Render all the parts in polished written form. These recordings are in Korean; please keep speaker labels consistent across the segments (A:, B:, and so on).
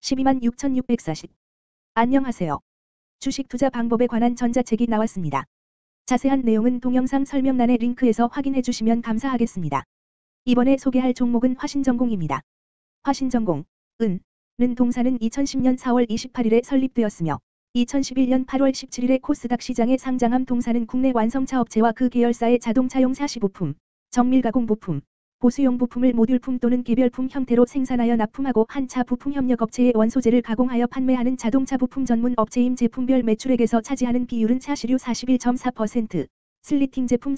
A: 126,640. 안녕하세요. 주식 투자 방법에 관한 전자책이 나왔습니다. 자세한 내용은 동영상 설명란의 링크에서 확인해 주시면 감사하겠습니다. 이번에 소개할 종목은 화신전공입니다. 화신전공, 는 동사는 2010년 4월 28일에 설립되었으며 2011년 8월 17일에 코스닥 시장에 상장함. 동사는 국내 완성차 업체와 그 계열사의 자동차용 사시부품, 정밀가공 부품, 보수용 부품을 모듈품 또는 개별품 형태로 생산하여 납품하고 한 차 부품 협력업체에 원소재를 가공하여 판매하는 자동차 부품 전문 업체임. 제품별 매출액에서 차지하는 비율은 차시류 41.4%, 슬리팅 제품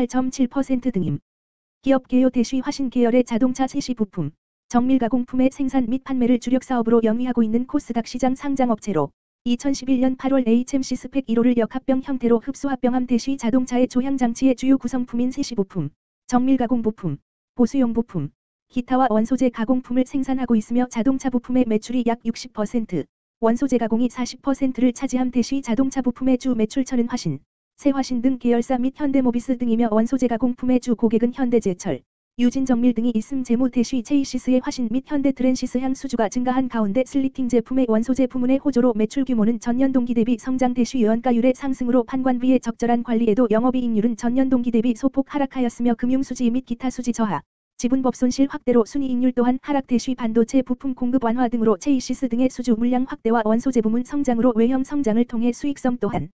A: 38.7% 등임. 기업 개요 대쉬 화신 계열의 자동차 세시 부품, 정밀가공품의 생산 및 판매를 주력 사업으로 영위하고 있는 코스닥 시장 상장업체로 2011년 8월 HMC 스펙 1호를 역합병 형태로 흡수합병함. 대쉬 자동차의 조향장치의 주요 구성품인 세시 부품, 정밀가공 부품, 보수용 부품, 기타와 원소재 가공품을 생산하고 있으며 자동차 부품의 매출이 약 60%, 원소재 가공이 40%를 차지함. 대쉬 자동차 부품의 주 매출처는 화신, 새화신 등 계열사 및 현대모비스 등이며 원소재 가공품의 주 고객은 현대제철, 유진정밀 등이 있음. 재무 대쉬 체이시스의 화신 및 현대트랜시스 향 수주가 증가한 가운데 슬리팅 제품의 원소재 부문의 호조로 매출 규모는 전년 동기 대비 성장. 대쉬 연가율의 상승으로 판관비의 적절한 관리에도 영업이익률은 전년 동기 대비 소폭 하락하였으며 금융수지 및 기타 수지 저하, 지분법 손실 확대로 순이익률 또한 하락. 대쉬 반도체 부품 공급 완화 등으로 체이시스 등의 수주 물량 확대와 원소재 부문 성장으로 외형 성장을 통해 수익성 또한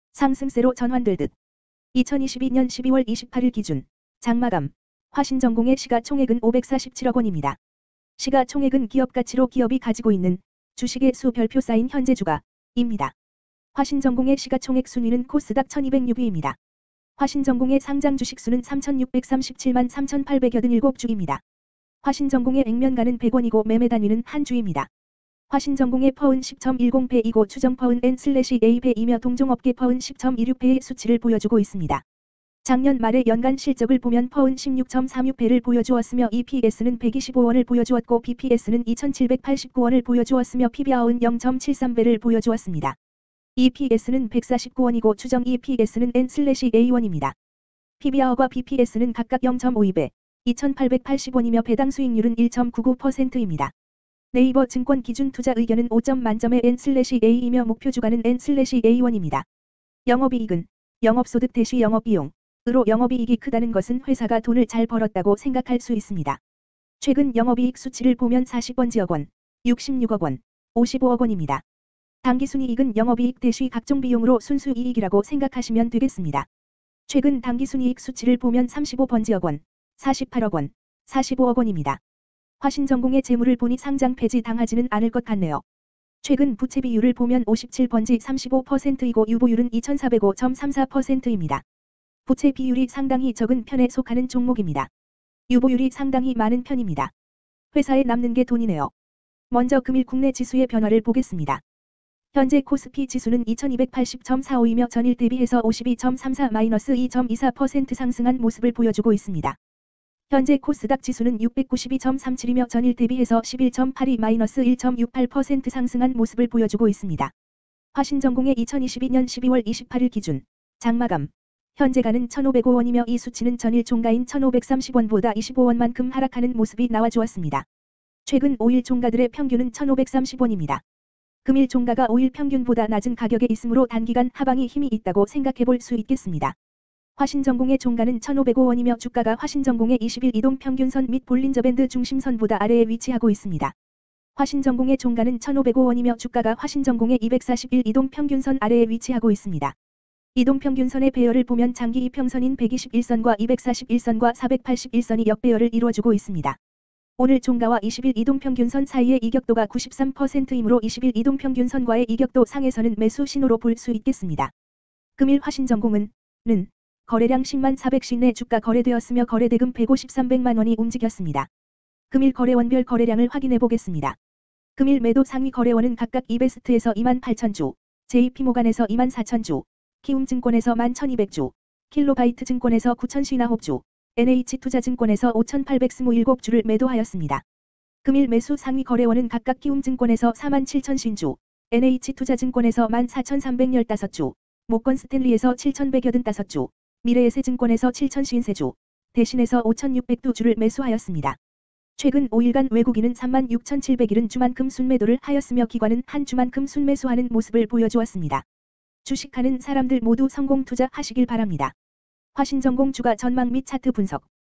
A: 상승세로 전환될 듯. 2022년 12월 28일 기준 장마감 화신전공의 시가총액은 547억 원입니다. 시가총액은 기업가치로 기업이 가지고 있는 주식의 수 별표 쌓인 현재 주가입니다. 화신전공의 시가총액 순위는 코스닥 1206위입니다. 화신전공의 상장 주식수는 3,637만 3,887주입니다. 화신전공의 액면가는 100원이고 매매 단위는 한 주입니다. 화신전공의 퍼은 10.10배이고 추정 퍼은 N/A배이며 동종업계 퍼은 10.26배의 수치를 보여주고 있습니다. 작년 말의 연간 실적을 보면 퍼은 16.36배를 보여주었으며 EPS는 125원을 보여주었고 BPS는 2,789원을 보여주었으며 PBR은 0.73배를 보여주었습니다. EPS는 149원이고 추정 EPS는 N/A1입니다. PBR과 BPS는 각각 0.52배, 2,880원이며 배당 수익률은 1.99%입니다. 네이버 증권 기준 투자 의견은 5점 만점의 N/A이며 목표 주가는 N/A1입니다. 영업이익은 영업소득 대쉬 영업비용 으로 영업이익이 크다는 것은 회사가 돈을 잘 벌었다고 생각할 수 있습니다. 최근 영업이익 수치를 보면 40번지억 원, 66억 원, 55억 원입니다. 당기순이익은 영업이익 대쉬 각종 비용으로 순수이익이라고 생각하시면 되겠습니다. 최근 당기순이익 수치를 보면 35번지억 원, 48억 원, 45억 원입니다. 화신전공의 재물을 보니 상장 폐지 당하지는 않을 것 같네요. 최근 부채 비율을 보면 57번지 35%이고 유보율은 2,405.34%입니다. 부채 비율이 상당히 적은 편에 속하는 종목입니다. 유보율이 상당히 많은 편입니다. 회사에 남는 게 돈이네요. 먼저 금일 국내 지수의 변화를 보겠습니다. 현재 코스피 지수는 2280.45이며 전일 대비해서 52.34-2.24% 상승한 모습을 보여주고 있습니다. 현재 코스닥 지수는 692.37이며 전일 대비해서 11.82-1.68% 상승한 모습을 보여주고 있습니다. 화신전공의 2022년 12월 28일 기준 장마감 현재가는 1,505원이며 이 수치는 전일 종가인 1,530원보다 25원만큼 하락하는 모습이 나와주었습니다. 최근 5일 종가들의 평균은 1,530원입니다. 금일 종가가 5일 평균보다 낮은 가격에 있으므로 단기간 하방이 힘이 있다고 생각해볼 수 있겠습니다. 화신전공의 종가는 1,505원이며 주가가 화신전공의 20일 이동평균선 및 볼린저밴드 중심선보다 아래에 위치하고 있습니다. 화신전공의 종가는 1,505원이며 주가가 화신전공의 241 이동평균선 아래에 위치하고 있습니다. 이동평균선의 배열을 보면 장기 이평선인 121선과 241선과 481선이 역배열을 이루어주고 있습니다. 오늘 종가와 20일 이동평균선 사이의 이격도가 93%이므로 20일 이동평균선과의 이격도 상에서는 매수 신호로 볼 수 있겠습니다. 금일 화신전공은 거래량 10만 400시 주가 거래되었으며 거래대금 153백만 원이 움직였습니다. 금일 거래원별 거래량을 확인해 보겠습니다. 금일 매도 상위 거래원은 각각 이베스트에서 2만 8천주, JP모간에서 2만 4천주, 키움증권에서 1만 1200주, 킬로바이트 증권에서 9,059주, NH투자증권에서 5,827주를 매도하였습니다. 금일 매수 상위 거래원은 각각 키움증권에서 4만 7,000신주, NH투자증권에서 1만 4,315주, 모건스탠리에서 7,185주, 미래에셋증권에서 7,053주, 대신에서 5,602주를 매수하였습니다. 최근 5일간 외국인은 36,770주만큼 순매도를 하였으며 기관은 한 주만큼 순매수하는 모습을 보여주었습니다. 주식하는 사람들 모두 성공 투자하시길 바랍니다. 화신전공 주가 전망 및 차트 분석